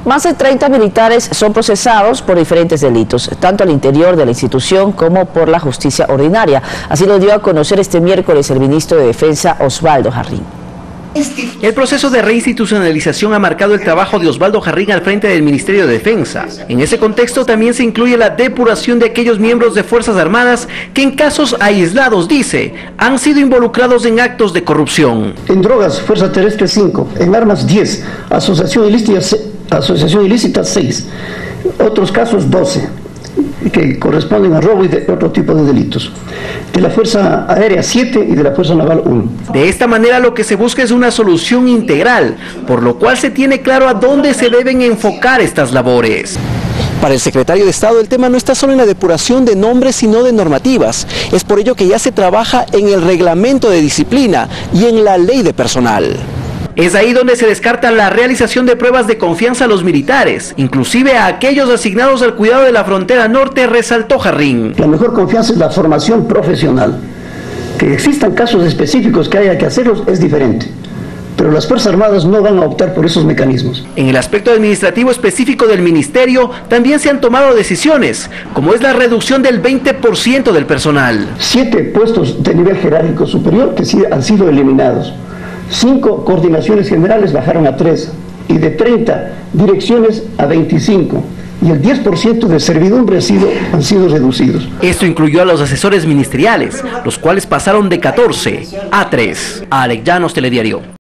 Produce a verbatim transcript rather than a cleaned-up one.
Más de treinta militares son procesados por diferentes delitos, tanto al interior de la institución como por la justicia ordinaria. Así lo dio a conocer este miércoles el ministro de Defensa, Osvaldo Jarrín. El proceso de reinstitucionalización ha marcado el trabajo de Osvaldo Jarrín al frente del Ministerio de Defensa. En ese contexto también se incluye la depuración de aquellos miembros de Fuerzas Armadas que en casos aislados, dice, han sido involucrados en actos de corrupción. En drogas, Fuerza Terrestre cinco, en armas diez, asociación ilícita, asociación ilícita seis, otros casos doce. Que corresponden a robo y de otro tipo de delitos. De la Fuerza Aérea siete y de la Fuerza Naval uno. De esta manera lo que se busca es una solución integral, por lo cual se tiene claro a dónde se deben enfocar estas labores. Para el secretario de Estado el tema no está solo en la depuración de nombres sino de normativas. Es por ello que ya se trabaja en el reglamento de disciplina y en la ley de personal. Es ahí donde se descarta la realización de pruebas de confianza a los militares, inclusive a aquellos asignados al cuidado de la frontera norte, resaltó Jarrín. La mejor confianza es la formación profesional. Que existan casos específicos que haya que hacerlos es diferente, pero las Fuerzas Armadas no van a optar por esos mecanismos. En el aspecto administrativo específico del Ministerio también se han tomado decisiones, como es la reducción del veinte por ciento del personal. Siete puestos de nivel jerárquico superior que sí han sido eliminados. Cinco coordinaciones generales bajaron a tres y de treinta direcciones a veinticinco y el diez por ciento de servidumbre ha sido, han sido reducidos. Esto incluyó a los asesores ministeriales, los cuales pasaron de catorce a tres. Alex Llanos, Telediario.